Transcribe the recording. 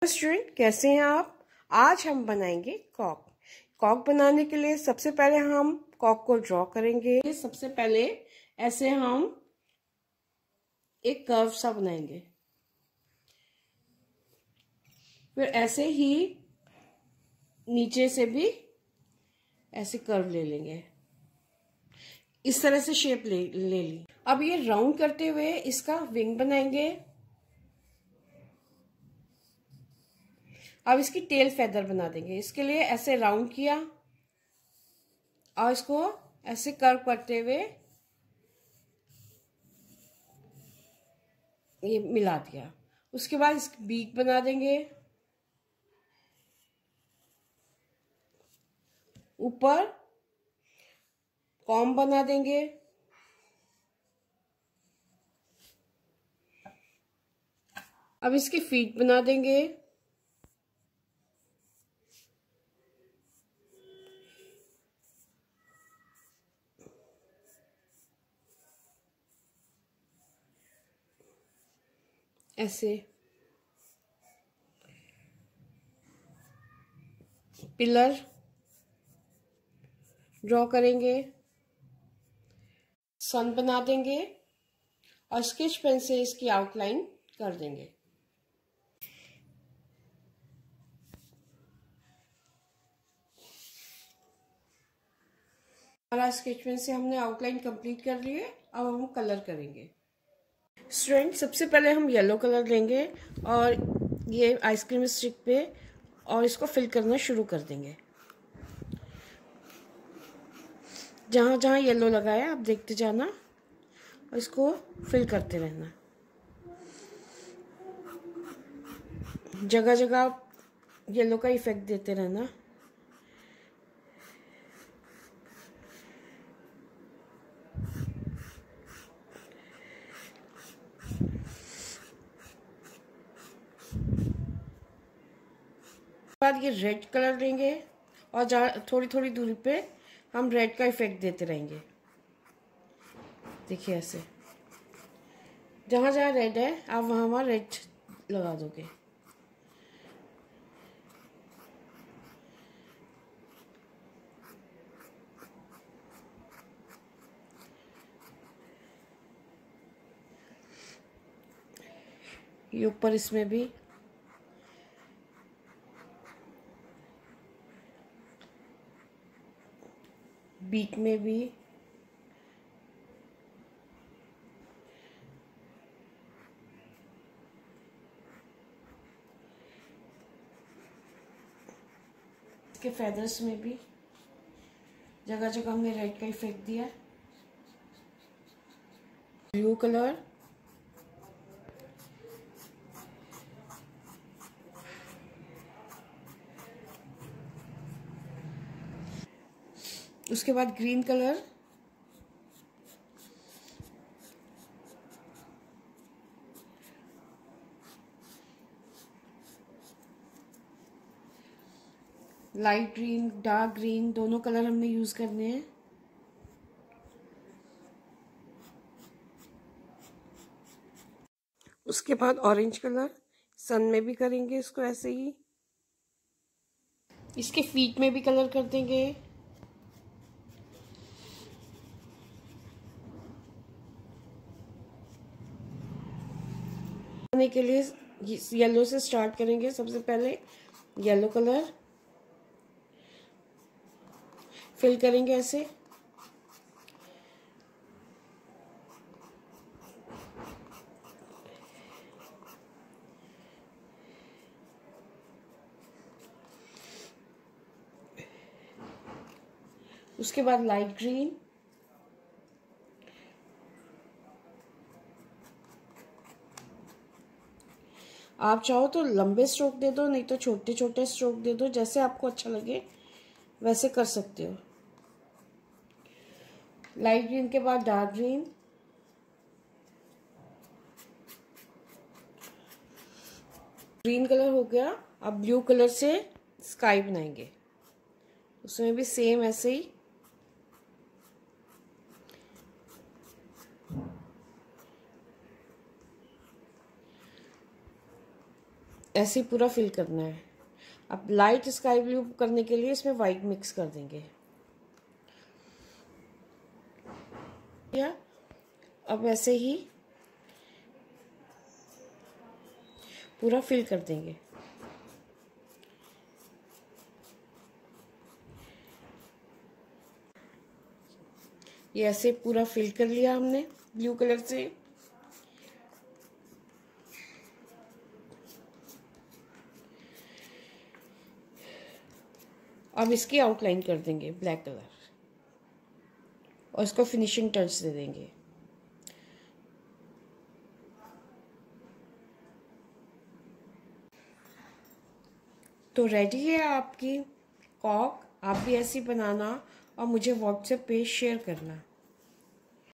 Student, कैसे हैं आप। आज हम बनाएंगे कॉक। कॉक बनाने के लिए सबसे पहले हम कॉक को ड्रॉ करेंगे। सबसे पहले ऐसे हम एक कर्व सा बनाएंगे, फिर ऐसे ही नीचे से भी ऐसे कर्व ले लेंगे। इस तरह से शेप ले ली। अब ये राउंड करते हुए इसका विंग बनाएंगे। अब इसकी टेल फेदर बना देंगे। इसके लिए ऐसे राउंड किया और इसको ऐसे कर्व करते हुए ये मिला दिया। उसके बाद इसकी बीक बना देंगे। ऊपर कॉम बना देंगे। अब इसकी फीट बना देंगे। ऐसे पिलर ड्रॉ करेंगे, सन बना देंगे और स्केच पेन से इसकी आउटलाइन कर देंगे। हमारा स्केच पेन से हमने आउटलाइन कंप्लीट कर ली है। अब हम कलर करेंगे। स्टूडेंट, सबसे पहले हम येलो कलर लेंगे और ये आइसक्रीम स्टिक पे और इसको फिल करना शुरू कर देंगे। जहाँ जहाँ येलो लगा है आप देखते जाना और इसको फिल करते रहना। जगह जगह येलो का इफेक्ट देते रहना। बाद ये रेड कलर लेंगे और जहाँ थोड़ी थोड़ी दूरी पे हम रेड का इफेक्ट देते रहेंगे। देखिए ऐसे जहाँ जहाँ रेड है आप वहाँ वहाँ रेड लगा दोगे। ये ऊपर इसमें भी बीच में भी इसके फेदर्स में भी जगह जगह हमने रेड का इफेक्ट दिया। ब्लू कलर, उसके बाद green colour, light green, dark green, दोनों कलर हमने यूज करने हैं। उसके बाद ऑरेंज कलर, सन में भी करेंगे इसको ऐसे ही। इसके फीट में भी कलर कर देंगे। बनाने के लिए येलो से स्टार्ट करेंगे। सबसे पहले येलो कलर फिल करेंगे ऐसे। उसके बाद लाइट ग्रीन, आप चाहो तो लंबे स्ट्रोक दे दो, नहीं तो छोटे छोटे स्ट्रोक दे दो, जैसे आपको अच्छा लगे वैसे कर सकते हो। लाइट ग्रीन के बाद डार्क ग्रीन, ग्रीन कलर हो गया। अब ब्लू कलर से स्काई बनाएंगे, उसमें भी सेम ऐसे ही ऐसे ही पूरा फिल करना है। अब लाइट स्काई ब्लू करने के लिए इसमें वाइट मिक्स कर देंगे। या अब ऐसे ही पूरा फिल कर देंगे। ये ऐसे पूरा फिल कर लिया हमने ब्लू कलर से। अब इसकी आउटलाइन कर देंगे ब्लैक कलर और इसको फिनिशिंग टच दे देंगे। तो रेडी है आपकी कॉक। आप भी ऐसी बनाना और मुझे व्हाट्सएप पे शेयर करना।